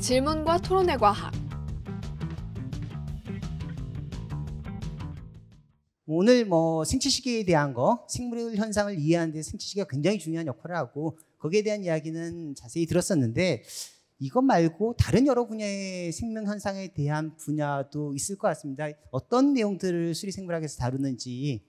질문과 토론의 과학. 오늘 생체 시계에 대한 생물 현상을 이해하는 데 생체 시계가 굉장히 중요한 역할을 하고 거기에 대한 이야기는 자세히 들었었는데 이것 말고 다른 여러 분야의 생명 현상에 대한 분야도 있을 것 같습니다. 어떤 내용들을 수리생물학에서 다루는지.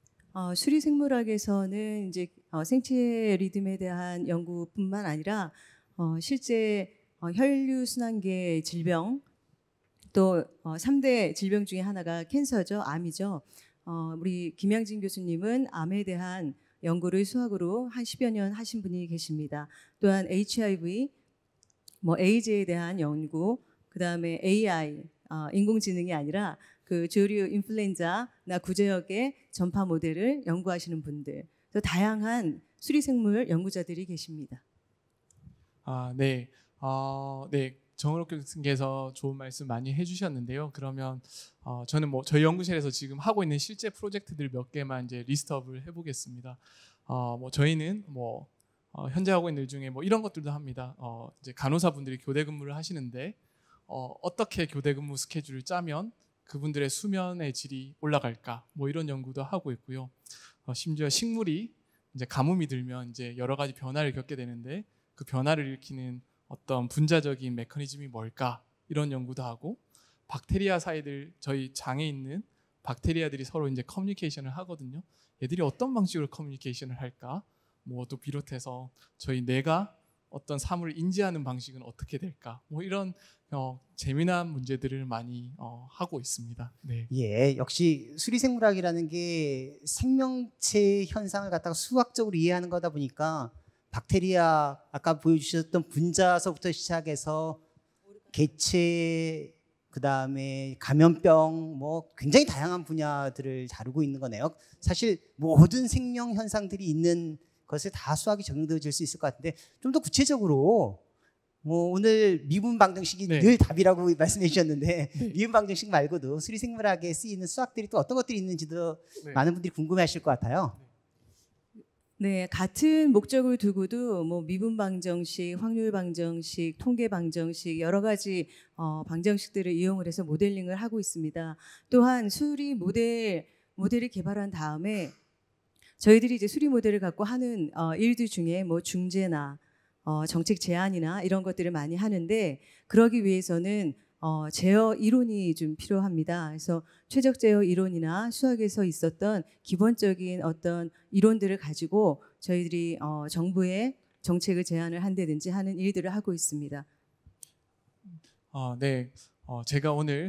수리생물학에서는 이제 생체 리듬에 대한 연구뿐만 아니라 실제 혈류순환계 질병 또 3대 질병 중에 하나가 캔서죠. 암이죠. 우리 김양진 교수님은 암에 대한 연구를 수학으로 한 10여 년 하신 분이 계십니다. 또한 HIV, 에이즈에 대한 연구, 그다음에 AI, 인공지능이 아니라 그 조류 인플루엔자나 구제역의 전파 모델을 연구하시는 분들, 또 다양한 수리생물 연구자들이 계십니다. 네. 네. 정은옥 교수님께서 좋은 말씀 많이 해주셨는데요. 그러면 저는 저희 연구실에서 지금 하고 있는 실제 프로젝트들 몇 개만 이제 리스트업을 해보겠습니다. 저희는 현재 하고 있는 일 중에 이런 것들도 합니다. 이제 간호사분들이 교대 근무를 하시는데 어떻게 교대 근무 스케줄을 짜면 그분들의 수면의 질이 올라갈까? 이런 연구도 하고 있고요. 심지어 식물이 이제 가뭄이 들면 이제 여러 가지 변화를 겪게 되는데 그 변화를 일으키는 어떤 분자적인 메커니즘이 뭘까? 이런 연구도 하고 박테리아 사이들 저희 장에 있는 박테리아들이 서로 이제 커뮤니케이션을 하거든요. 얘들이 어떤 방식으로 커뮤니케이션을 할까? 또 비롯해서 저희 뇌가 어떤 사물을 인지하는 방식은 어떻게 될까? 이런 재미난 문제들을 많이 하고 있습니다. 네. 예, 역시 수리생물학이라는 게 생명체 현상을 갖다가 수학적으로 이해하는 거다 보니까 박테리아 아까 보여주셨던 분자서부터 시작해서 개체 그다음에 감염병 굉장히 다양한 분야들을 다루고 있는 거네요. 사실 모든 생명 현상들이 있는 것에 다 수학이 적용되어질 수 있을 것 같은데 좀 더 구체적으로 오늘 미분 방정식이 네. 늘 답이라고 말씀해 주셨는데 네. 미분 방정식 말고도 수리생물학에 쓰이는 수학들이 또 어떤 것들이 있는지도 네. 많은 분들이 궁금해하실 것 같아요. 네, 같은 목적을 두고도 미분 방정식, 확률 방정식, 통계 방정식 여러 가지 방정식들을 이용을 해서 모델링을 하고 있습니다. 또한 수리 모델을 개발한 다음에 저희들이 이제 수리 모델을 갖고 하는 일들 중에 중재나 정책 제안이나 이런 것들을 많이 하는데 그러기 위해서는 제어 이론이 좀 필요합니다. 그래서 최적 제어 이론이나 수학에서 있었던 기본적인 어떤 이론들을 가지고 저희들이 정부에 정책을 제안을 한다든지 하는 일들을 하고 있습니다. 네. 제가 오늘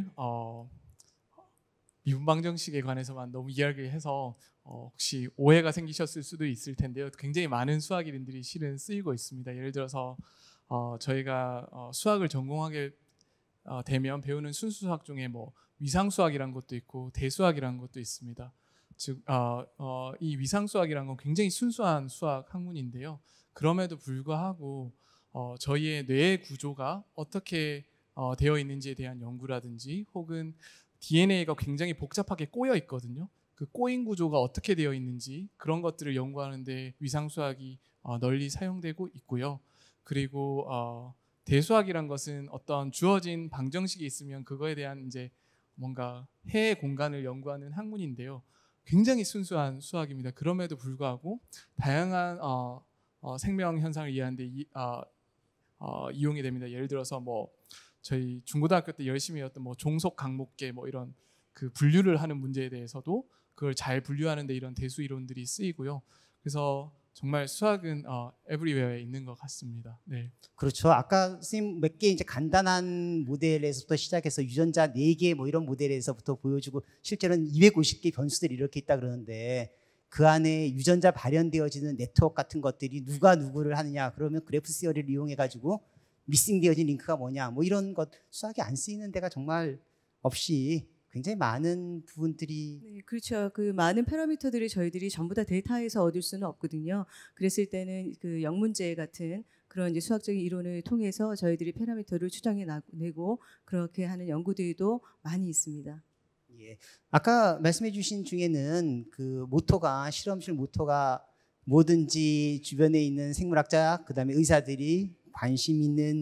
미분 방정식에 관해서만 너무 이야기해서 혹시 오해가 생기셨을 수도 있을 텐데요. 굉장히 많은 수학 이론들이 실은 쓰이고 있습니다. 예를 들어서 저희가 수학을 전공하게 되면 배우는 순수 수학 중에 위상 수학이라는 것도 있고 대수학이라는 것도 있습니다. 즉 이 위상 수학이라는 건 굉장히 순수한 수학 학문인데요. 그럼에도 불구하고 저희의 뇌의 구조가 어떻게 되어 있는지에 대한 연구라든지 혹은 DNA가 굉장히 복잡하게 꼬여 있거든요. 그 꼬인 구조가 어떻게 되어 있는지 그런 것들을 연구하는 데 위상 수학이 널리 사용되고 있고요. 그리고 대수학이란 것은 어떤 주어진 방정식이 있으면 그거에 대한 이제 뭔가 해의 공간을 연구하는 학문인데요. 굉장히 순수한 수학입니다. 그럼에도 불구하고 다양한 생명 현상을 이해하는 데 이용이 됩니다. 예를 들어서 저희 중고등학교 때 열심히 했던 종속 강목계 이런 그 분류를 하는 문제에 대해서도 그걸 잘 분류하는 데 이런 대수 이론들이 쓰이고요. 그래서 정말 수학은 에브리웨어에 있는 것 같습니다. 네. 그렇죠. 아까 선생님 몇 개 이제 간단한 모델에서부터 시작해서 유전자 4개 이런 모델에서부터 보여주고 실제로는 250개 변수들이 이렇게 있다 그러는데 그 안에 유전자 발현되어지는 네트워크 같은 것들이 누가 누구를 하느냐 그러면 그래프 시어리를 이용해 가지고 미싱되어진 링크가 뭐냐 이런 것 수학이 안 쓰이는 데가 정말 없이 굉장히 많은 부분들이 네, 그렇죠. 그 많은 파라미터들을 저희들이 전부 다 데이터에서 얻을 수는 없거든요. 그랬을 때는 그 영문제 같은 그런 이제 수학적인 이론을 통해서 저희들이 파라미터를 추정해 내고 그렇게 하는 연구들도 많이 있습니다. 예. 아까 말씀해 주신 중에는 그 모토가 실험실 모토가 뭐든지 주변에 있는 생물학자 그다음에 의사들이 관심 있는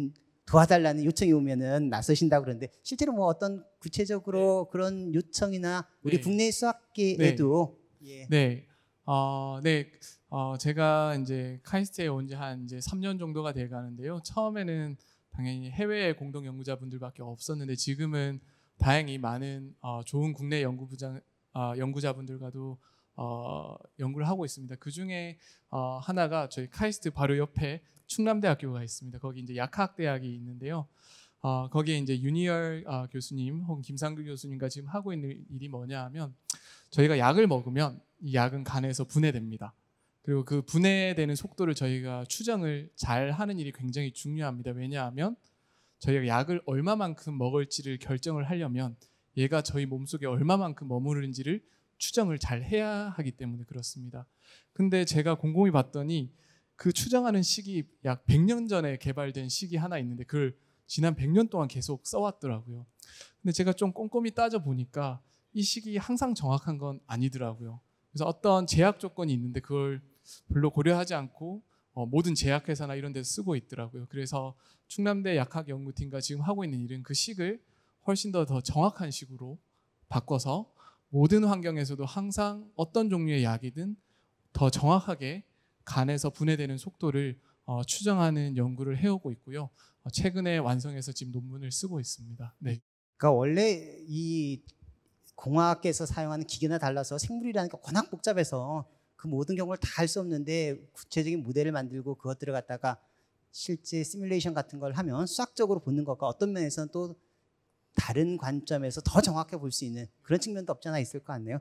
도와달라는 요청이 오면은 나서신다고 그러는데 실제로 뭐 어떤 구체적으로 그런 요청이나 우리 네. 국내 수학계에도 예. 네. 네. 제가 이제 카이스트에 온 지 한 이제 3년 정도가 돼 가는데요. 처음에는 당연히 해외 공동 연구자분들밖에 없었는데 지금은 다행히 많은 좋은 국내 연구자분들과도 연구를 하고 있습니다. 그 중에 하나가 저희 카이스트 바로 옆에 충남대학교가 있습니다. 거기 이제 약학대학이 있는데요. 거기에 이제 윤희열 교수님 혹은 김상규 교수님과 지금 하고 있는 일이 뭐냐 하면 저희가 약을 먹으면 이 약은 간에서 분해됩니다. 그리고 그 분해되는 속도를 저희가 추정을 잘 하는 일이 굉장히 중요합니다. 왜냐하면 저희가 약을 얼마만큼 먹을지를 결정을 하려면 얘가 저희 몸속에 얼마만큼 머무르는지를 추정을 잘 해야 하기 때문에 그렇습니다. 근데 제가 곰곰이 봤더니 그 추정하는 시기 약 100년 전에 개발된 시기 하나 있는데 그걸 지난 100년 동안 계속 써왔더라고요. 근데 제가 좀 꼼꼼히 따져보니까 이 시기 항상 정확한 건 아니더라고요. 그래서 어떤 제약 조건이 있는데 그걸 별로 고려하지 않고 모든 제약회사나 이런 데서 쓰고 있더라고요. 그래서 충남대 약학연구팀과 지금 하고 있는 일은 그 식을 훨씬 더 정확한 식으로 바꿔서 모든 환경에서도 항상 어떤 종류의 약이든 더 정확하게 간에서 분해되는 속도를 추정하는 연구를 해오고 있고요. 최근에 완성해서 지금 논문을 쓰고 있습니다. 네. 그러니까 원래 이 공학에서 사용하는 기계나 달라서 생물이라는 게 워낙 복잡해서 그 모든 경우를 다 할 수 없는데 구체적인 모델을 만들고 그것들을 갖다가 실제 시뮬레이션 같은 걸 하면 수학적으로 보는 것과 어떤 면에서는 또 다른 관점에서 더 정확해 볼 수 있는 그런 측면도 없지 않아 있을 것 같네요.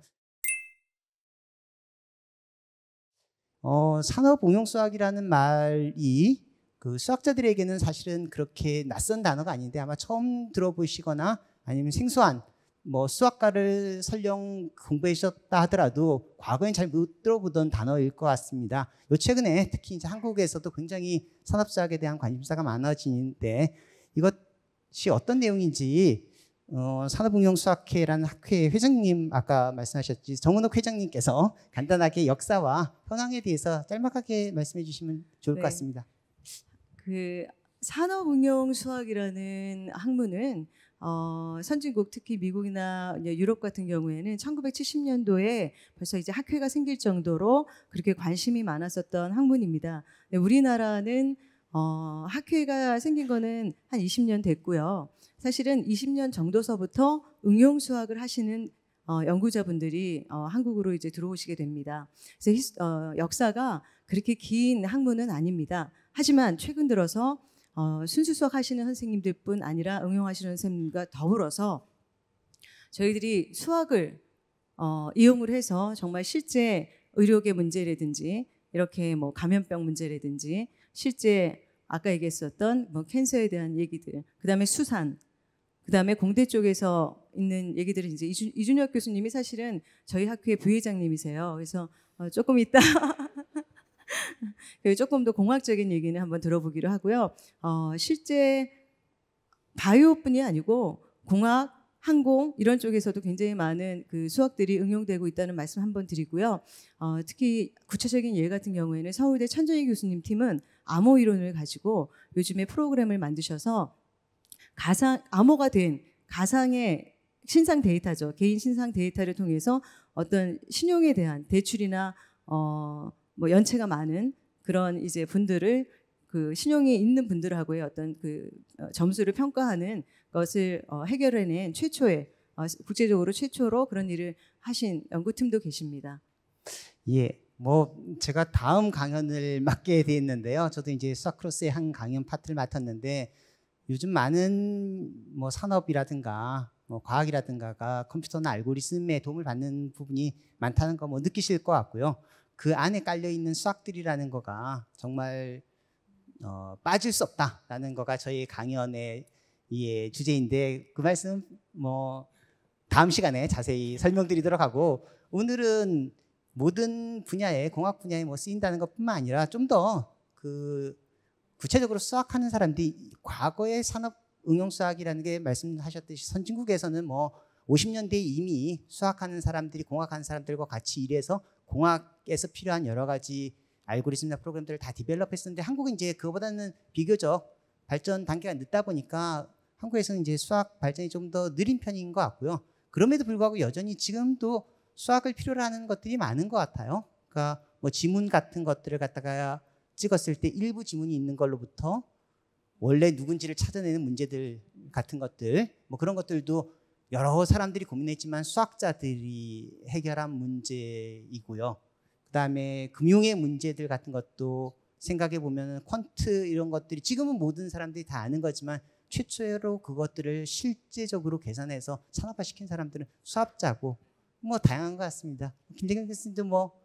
산업응용수학이라는 말이 그 수학자들에게는 사실은 그렇게 낯선 단어가 아닌데 아마 처음 들어보시거나 아니면 생소한 뭐 수학과를 설령 공부하셨다 하더라도 과거엔 잘 못 들어보던 단어일 것 같습니다. 요 최근에 특히 이제 한국에서도 굉장히 산업수학에 대한 관심사가 많아지는데 이것이 어떤 내용인지 산업응용수학회라는 학회 회장님 아까 말씀하셨지 정은옥 회장님께서 간단하게 역사와 현황에 대해서 짤막하게 말씀해 주시면 좋을 것 네. 같습니다. 그 산업응용수학이라는 학문은 선진국 특히 미국이나 유럽 같은 경우에는 1970년도에 벌써 이제 학회가 생길 정도로 그렇게 관심이 많았었던 학문입니다. 우리나라는 학회가 생긴 거는 한 20년 됐고요. 사실은 20년 정도서부터 응용수학을 하시는 연구자분들이 한국으로 이제 들어오시게 됩니다. 그래서 역사가 그렇게 긴 학문은 아닙니다. 하지만 최근 들어서 순수 수학 하시는 선생님들뿐 아니라 응용하시는 선생님과 더불어서 저희들이 수학을 이용을 해서 정말 실제 의료계 문제라든지 이렇게 뭐 감염병 문제라든지 실제 아까 얘기했었던 뭐 캔서에 대한 얘기들, 그다음에 수산, 그다음에 공대 쪽에서 있는 얘기들을 이제 이준혁 교수님이 사실은 저희 학교의 부회장님이세요. 그래서 조금 이따 조금 더 공학적인 얘기는 한번 들어보기로 하고요. 실제 바이오뿐이 아니고 공학, 항공 이런 쪽에서도 굉장히 많은 그 수학들이 응용되고 있다는 말씀 한번 드리고요. 특히 구체적인 예 같은 경우에는 서울대 천정희 교수님 팀은 암호 이론을 가지고 요즘에 프로그램을 만드셔서 암호가 된 가상의 신상 데이터죠. 개인 신상 데이터를 통해서 어떤 신용에 대한 대출이나 뭐 연체가 많은 그런 이제 분들을 그 신용이 있는 분들하고의 어떤 그 점수를 평가하는 것을 해결해낸 최초의 국제적으로 최초로 그런 일을 하신 연구팀도 계십니다. 예, 뭐 제가 다음 강연을 맡게 됐는데요. 저도 이제 수학크로스의 한 강연 파트를 맡았는데 요즘 많은 뭐 산업이라든가 뭐 과학이라든가가 컴퓨터나 알고리즘에 도움을 받는 부분이 많다는 거 뭐 느끼실 것 같고요. 그 안에 깔려 있는 수학들이라는 거가 정말 빠질 수 없다라는 거가 저희 강연의 주제인데 그 말씀 뭐 다음 시간에 자세히 설명드리도록 하고 오늘은 모든 분야에 공학 분야에 뭐 쓰인다는 것뿐만 아니라 좀 더 그 구체적으로 수학하는 사람들이 과거의 산업 응용 수학이라는 게 말씀하셨듯이 선진국에서는 뭐 50년대에 이미 수학하는 사람들이 공학하는 사람들과 같이 일해서 공학에서 필요한 여러 가지 알고리즘이나 프로그램들을 다 디벨롭했었는데 한국은 이제 그거보다는 비교적 발전 단계가 늦다 보니까 한국에서는 이제 수학 발전이 좀 더 느린 편인 것 같고요. 그럼에도 불구하고 여전히 지금도 수학을 필요로 하는 것들이 많은 것 같아요. 그러니까 뭐 지문 같은 것들을 갖다가 찍었을 때 일부 지문이 있는 걸로부터 원래 누군지를 찾아내는 문제들 같은 것들, 뭐 그런 것들도 여러 사람들이 고민했지만 수학자들이 해결한 문제이고요. 그다음에 금융의 문제들 같은 것도 생각해 보면 퀀트 이런 것들이 지금은 모든 사람들이 다 아는 거지만 최초로 그것들을 실제적으로 계산해서 산업화시킨 사람들은 수학자고 뭐 다양한 것 같습니다. 김재경 교수님도 뭐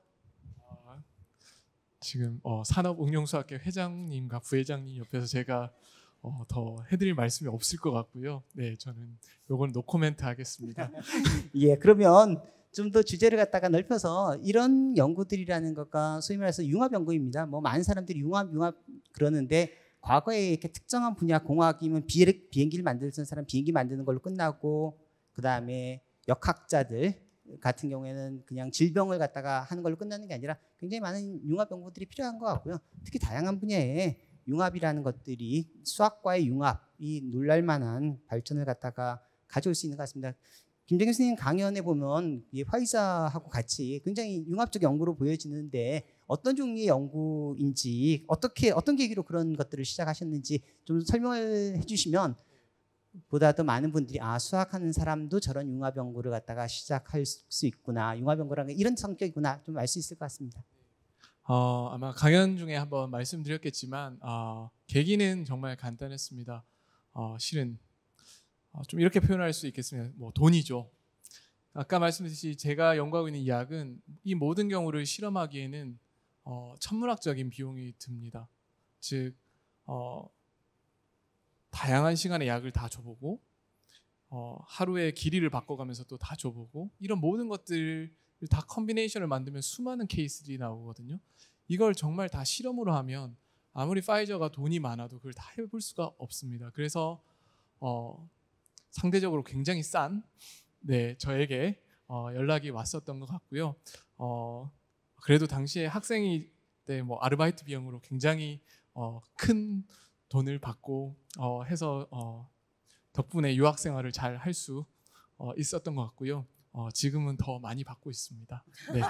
지금 산업응용수학회 회장님과 부회장님 옆에서 제가 더 해드릴 말씀이 없을 것 같고요. 네, 저는 요건 노코멘트 하겠습니다. 예, 그러면 좀 더 주제를 갖다가 넓혀서 이런 연구들이라는 것과 소위 말해서 융합 연구입니다. 뭐 많은 사람들이 융합 그러는데 과거에 이렇게 특정한 분야 공학이면 비행기를 만드는 사람 비행기 만드는 걸로 끝나고 그다음에 역학자들 같은 경우에는 그냥 질병을 갖다가 하는 걸로 끝나는 게 아니라 굉장히 많은 융합 연구들이 필요한 것 같고요. 특히 다양한 분야에 융합이라는 것들이 수학과의 융합이 놀랄만한 발전을 갖다가 가져올 수 있는 것 같습니다. 김정현 선생님 강연에 보면 화이자하고 같이 굉장히 융합적 연구로 보여지는데 어떤 종류의 연구인지 어떤 계기로 그런 것들을 시작하셨는지 좀 설명을 해주시면 보다 더 많은 분들이 수학하는 사람도 저런 융합 연구를 갖다가 시작할 수 있구나, 융합 연구라는 게 이런 성격이구나 좀 알 수 있을 것 같습니다. 아마 강연 중에 한번 말씀드렸겠지만 계기는 정말 간단했습니다. 실은 좀 이렇게 표현할 수 있겠습니다. 뭐 돈이죠. 아까 말씀드렸듯이 제가 연구하고 있는 이 약은 이 모든 경우를 실험하기에는 천문학적인 비용이 듭니다. 즉 다양한 시간에 약을 다 줘보고 하루의 길이를 바꿔가면서 또 다 줘보고 이런 모든 것들을 다 컨비네이션을 만들면 수많은 케이스들이 나오거든요. 이걸 정말 다 실험으로 하면 아무리 파이저가 돈이 많아도 그걸 다 해볼 수가 없습니다. 그래서 상대적으로 굉장히 싼 저에게 연락이 왔었던 것 같고요. 그래도 당시에 학생이 때 뭐 아르바이트 비용으로 굉장히 큰 돈을 받고 해서 덕분에 유학 생활을 잘 할 수 있었던 것 같고요. 지금은 더 많이 받고 있습니다. 네.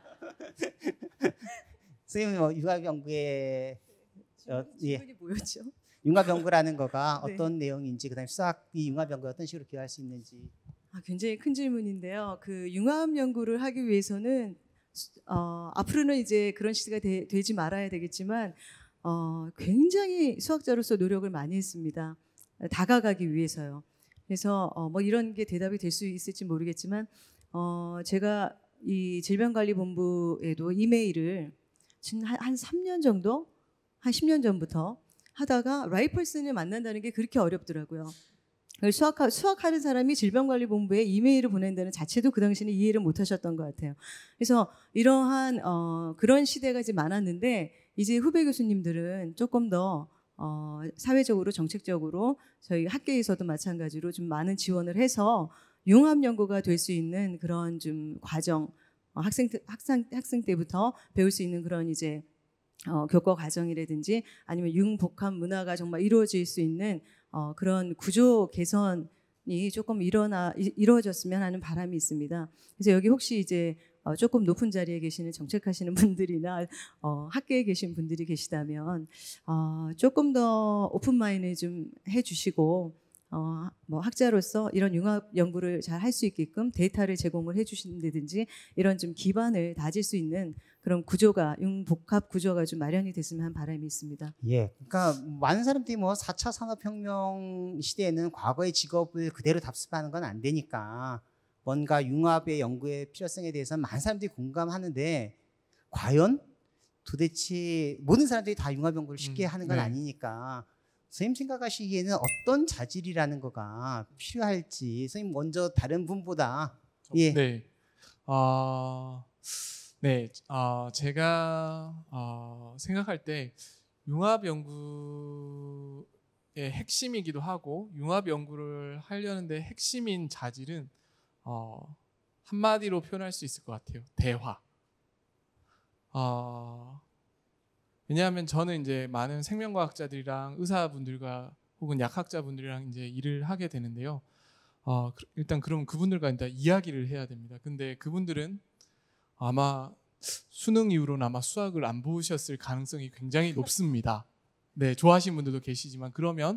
선생님 뭐 융합 연구의 질문이 뭐였죠? 융합 연구라는 거가 네. 어떤 내용인지 그다음에 수학이 융합 연구에 어떤 식으로 기여할 수 있는지. 굉장히 큰 질문인데요. 그 융합 연구를 하기 위해서는 앞으로는 이제 그런 시대가 되지 말아야 되겠지만 굉장히 수학자로서 노력을 많이 했습니다. 다가가기 위해서요. 그래서 뭐 이런 게 대답이 될 수 있을지 모르겠지만 제가 이 질병관리본부에도 이메일을 지금 한 3년 정도, 한 10년 전부터 하다가 라이펄슨을 만난다는 게 그렇게 어렵더라고요. 수학하는 사람이 질병관리본부에 이메일을 보낸다는 자체도 그 당시에는 이해를 못하셨던 것 같아요. 그래서 이러한 그런 시대가 이제 많았는데 이제 후배 교수님들은 조금 더 사회적으로 정책적으로 저희 학계에서도 마찬가지로 좀 많은 지원을 해서 융합 연구가 될 수 있는 그런 좀 과정, 학생 때부터 배울 수 있는 그런 이제 교과 과정이라든지 아니면 융복합 문화가 정말 이루어질 수 있는 그런 구조 개선이 조금 이루어졌으면 하는 바람이 있습니다. 그래서 여기 혹시 이제 조금 높은 자리에 계시는 정책하시는 분들이나 학계에 계신 분들이 계시다면 조금 더 오픈 마인드 좀 해주시고 뭐 학자로서 이런 융합 연구를 잘 할 수 있게끔 데이터를 제공을 해주신다든지 이런 좀 기반을 다질 수 있는 그런 구조가 융복합 구조가 좀 마련이 됐으면 한 바람이 있습니다. 예, 그러니까 많은 사람들이 뭐 4차 산업혁명 시대에는 과거의 직업을 그대로 답습하는 건 안 되니까 뭔가 융합의 연구의 필요성에 대해서 많은 사람들이 공감하는데 과연 도대체 모든 사람들이 다 융합 연구를 쉽게 하는 건 아니니까 선생님 생각하시기에는 어떤 자질이라는 거가 필요할지 선생님 먼저 다른 분보다 네. 제가 생각할 때 융합 연구의 핵심이기도 하고 융합 연구를 하려는데 핵심인 자질은 한마디로 표현할 수 있을 것 같아요. 대화. 왜냐하면 저는 이제 많은 생명과학자들이랑 의사분들과 혹은 약학자분들이랑 이제 일을 하게 되는데요. 일단 그럼 그분들과 일단 이야기를 해야 됩니다. 근데 그분들은 아마 수능 이후로는 아마 수학을 안 보셨을 가능성이 굉장히 높습니다. 네, 좋아하시는 분들도 계시지만 그러면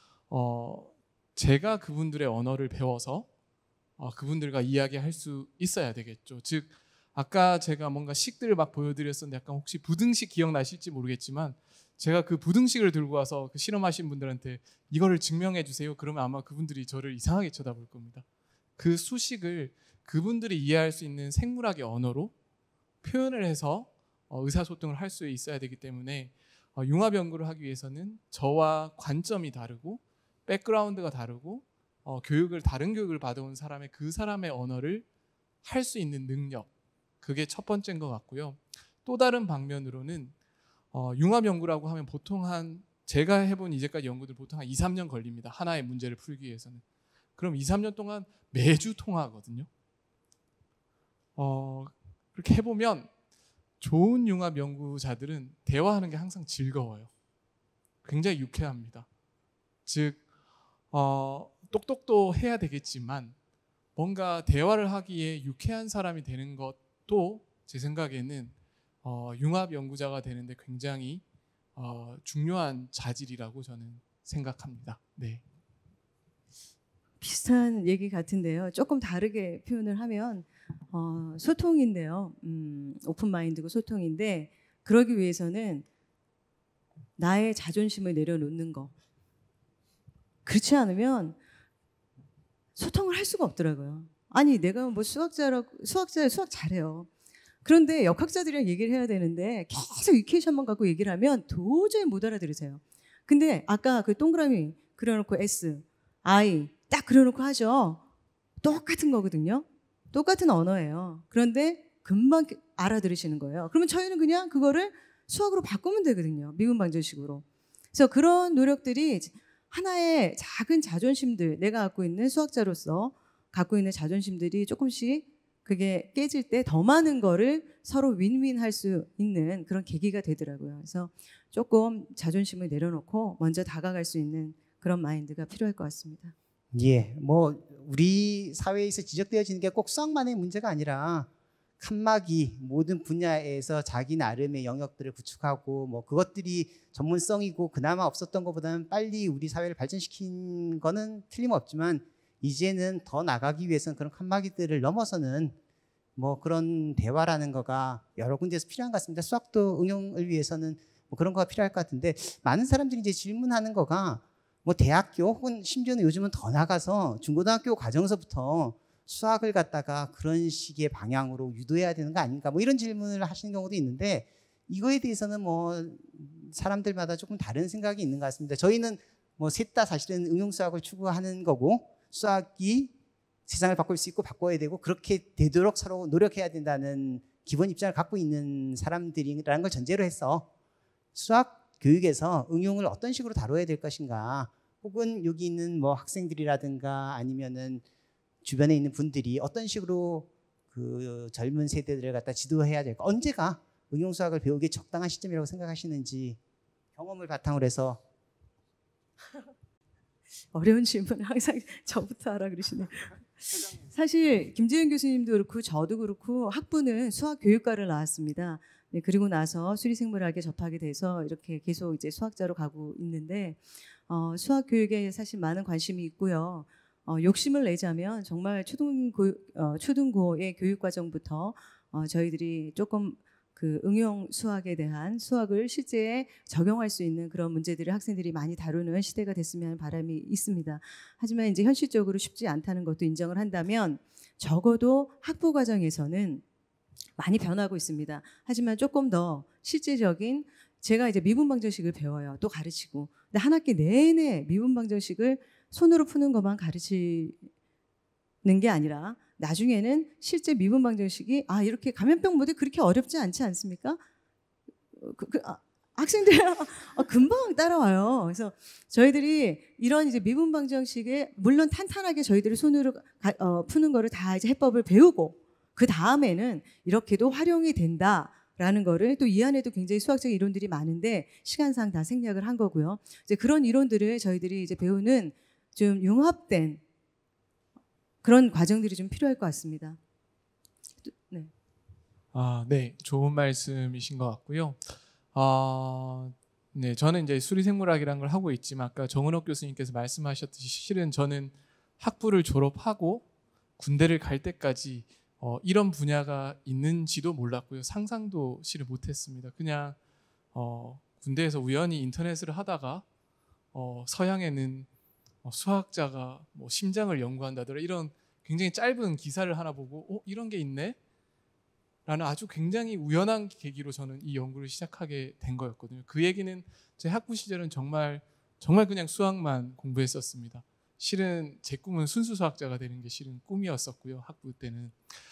제가 그분들의 언어를 배워서 그분들과 이야기할 수 있어야 되겠죠. 즉 아까 제가 뭔가 식들을 막 보여드렸었는데 약간 혹시 부등식 기억나실지 모르겠지만 제가 그 부등식을 들고 와서 그 실험하신 분들한테 이거를 증명해 주세요. 그러면 아마 그분들이 저를 이상하게 쳐다볼 겁니다. 그 수식을 그분들이 이해할 수 있는 생물학의 언어로 표현을 해서 의사소통을 할 수 있어야 되기 때문에 융합 연구를 하기 위해서는 저와 관점이 다르고 백그라운드가 다르고 다른 교육을 받아온 사람의 그 사람의 언어를 할 수 있는 능력, 그게 첫 번째인 것 같고요. 또 다른 방면으로는 융합 연구라고 하면 보통 제가 해본 이제까지 연구들 보통 한 2, 3년 걸립니다. 하나의 문제를 풀기 위해서는. 그럼 2, 3년 동안 매주 통화하거든요. 그렇게 해보면 좋은 융합 연구자들은 대화하는 게 항상 즐거워요. 굉장히 유쾌합니다. 즉 똑똑도 해야 되겠지만 뭔가 대화를 하기에 유쾌한 사람이 되는 것도 제 생각에는 융합 연구자가 되는데 굉장히 중요한 자질이라고 저는 생각합니다. 네. 비슷한 얘기 같은데요. 조금 다르게 표현을 하면 소통인데요. 오픈 마인드고 소통인데 그러기 위해서는 나의 자존심을 내려놓는 거. 그렇지 않으면 소통을 할 수가 없더라고요. 아니 내가 뭐 수학 잘해요. 그런데 역학자들이랑 얘기를 해야 되는데 계속 이퀘이션만 갖고 얘기를 하면 도저히 못 알아들으세요. 근데 아까 그 동그라미 그려놓고 S, I 딱 그려놓고 하죠. 똑같은 거거든요. 똑같은 언어예요. 그런데 금방 알아들으시는 거예요. 그러면 저희는 그냥 그거를 수학으로 바꾸면 되거든요. 미분 방정식으로. 그래서 그런 노력들이 하나의 작은 자존심들, 내가 갖고 있는 수학자로서 갖고 있는 자존심들이 조금씩 그게 깨질 때 더 많은 거를 서로 윈윈할 수 있는 그런 계기가 되더라고요. 그래서 조금 자존심을 내려놓고 먼저 다가갈 수 있는 그런 마인드가 필요할 것 같습니다. 예, 뭐 우리 사회에서 지적되어지는 게 꼭 수학만의 문제가 아니라 칸막이 모든 분야에서 자기 나름의 영역들을 구축하고 뭐 그것들이 전문성이고 그나마 없었던 것보다는 빨리 우리 사회를 발전시킨 거는 틀림없지만 이제는 더 나가기 위해서는 그런 칸막이들을 넘어서는 뭐 그런 대화라는 거가 여러 군데에서 필요한 것 같습니다. 수학도 응용을 위해서는 뭐 그런 거가 필요할 것 같은데 많은 사람들이 이제 질문하는 거가 뭐 대학교 혹은 심지어는 요즘은 더 나가서 중고등학교 과정에서부터 수학을 갖다가 그런 식의 방향으로 유도해야 되는 거 아닌가 뭐 이런 질문을 하시는 경우도 있는데 이거에 대해서는 뭐 사람들마다 조금 다른 생각이 있는 것 같습니다. 저희는 뭐 셋 다 사실은 응용수학을 추구하는 거고 수학이 세상을 바꿀 수 있고 바꿔야 되고 그렇게 되도록 서로 노력해야 된다는 기본 입장을 갖고 있는 사람들이라는 걸 전제로 해서 수학 교육에서 응용을 어떤 식으로 다뤄야 될 것인가 혹은 여기 있는 뭐 학생들이라든가 아니면은 주변에 있는 분들이 어떤 식으로 그 젊은 세대들을 갖다 지도해야 될까 언제가 응용수학을 배우기 적당한 시점이라고 생각하시는지 경험을 바탕으로 해서 어려운 질문을 항상 저부터 하라 그러시네요. 사실 김재윤 교수님도 그렇고 저도 그렇고 학부는 수학 교육과를 나왔습니다. 네, 그리고 나서 수리생물학에 접하게 돼서 이렇게 계속 이제 수학자로 가고 있는데 수학 교육에 사실 많은 관심이 있고요. 욕심을 내자면 정말 초등고의 교육 과정부터 저희들이 조금 그 응용 수학에 대한 수학을 실제에 적용할 수 있는 그런 문제들을 학생들이 많이 다루는 시대가 됐으면 하는 바람이 있습니다. 하지만 이제 현실적으로 쉽지 않다는 것도 인정을 한다면 적어도 학부 과정에서는 많이 변하고 있습니다. 하지만 조금 더 실제적인 제가 이제 미분 방정식을 배워요. 또 가르치고. 근데 한 학기 내내 미분 방정식을 손으로 푸는 것만 가르치는 게 아니라 나중에는 실제 미분 방정식이 이렇게 감염병 모델 그렇게 어렵지 않지 않습니까? 학생들이 금방 따라와요. 그래서 저희들이 이런 이제 미분 방정식에 물론 탄탄하게 저희들이 손으로 푸는 거를 다 이제 해법을 배우고 그 다음에는 이렇게도 활용이 된다. 라는 거를 또 이 안에도 굉장히 수학적 이론들이 많은데 시간상 다 생략을 한 거고요. 이제 그런 이론들을 저희들이 이제 배우는 좀 융합된 그런 과정들이 좀 필요할 것 같습니다. 네. 네, 좋은 말씀이신 것 같고요. 네, 저는 이제 수리생물학이라는 걸 하고 있지만 아까 정은옥 교수님께서 말씀하셨듯이 실은 저는 학부를 졸업하고 군대를 갈 때까지 이런 분야가 있는지도 몰랐고요. 상상도 실은 못했습니다. 그냥 군대에서 우연히 인터넷을 하다가 서양에는 수학자가 뭐 심장을 연구한다더라 이런 굉장히 짧은 기사를 하나 보고 이런 게 있네? 라는 아주 굉장히 우연한 계기로 저는 이 연구를 시작하게 된 거였거든요. 그 얘기는 제 학부 시절은 정말 그냥 수학만 공부했었습니다. 실은 제 꿈은 순수 수학자가 되는 게 실은 꿈이었었고요. 학부 때는.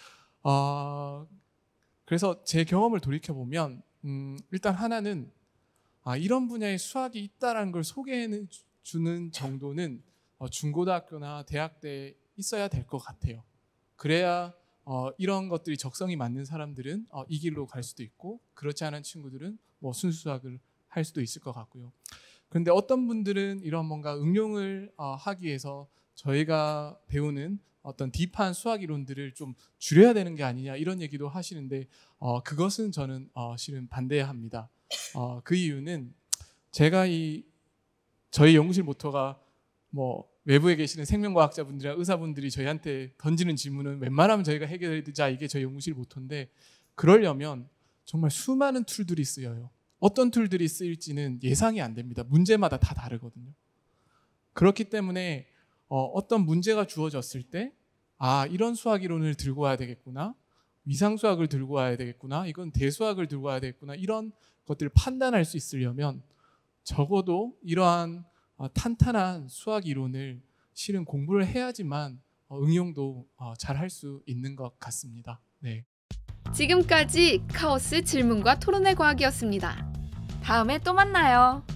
그래서 제 경험을 돌이켜보면 일단 하나는 이런 분야에 수학이 있다는 걸 소개해 주는 정도는 중고등학교나 대학 때 있어야 될 것 같아요. 그래야 이런 것들이 적성이 맞는 사람들은 이 길로 갈 수도 있고 그렇지 않은 친구들은 뭐 순수 수학을 할 수도 있을 것 같고요. 그런데 어떤 분들은 이런 뭔가 응용을 하기 위해서 저희가 배우는 어떤 딥한 수학 이론들을 좀 줄여야 되는 게 아니냐 이런 얘기도 하시는데 그것은 저는 실은 반대합니다. 그 이유는 제가 저희 연구실 모토가 뭐 외부에 계시는 생명과학자분들이나 의사분들이 저희한테 던지는 질문은 웬만하면 저희가 해결해드자 이게 저희 연구실 모토인데 그러려면 정말 수많은 툴들이 쓰여요. 어떤 툴들이 쓰일지는 예상이 안 됩니다. 문제마다 다 다르거든요. 그렇기 때문에 어떤 문제가 주어졌을 때 이런 수학 이론을 들고 와야 되겠구나. 위상수학을 들고 와야 되겠구나. 이건 대수학을 들고 와야 되겠구나. 이런 것들을 판단할 수 있으려면 적어도 이러한 탄탄한 수학 이론을 실은 공부를 해야지만 응용도 잘 할 수 있는 것 같습니다. 네. 지금까지 카오스 질문과 토론의 과학이었습니다. 다음에 또 만나요.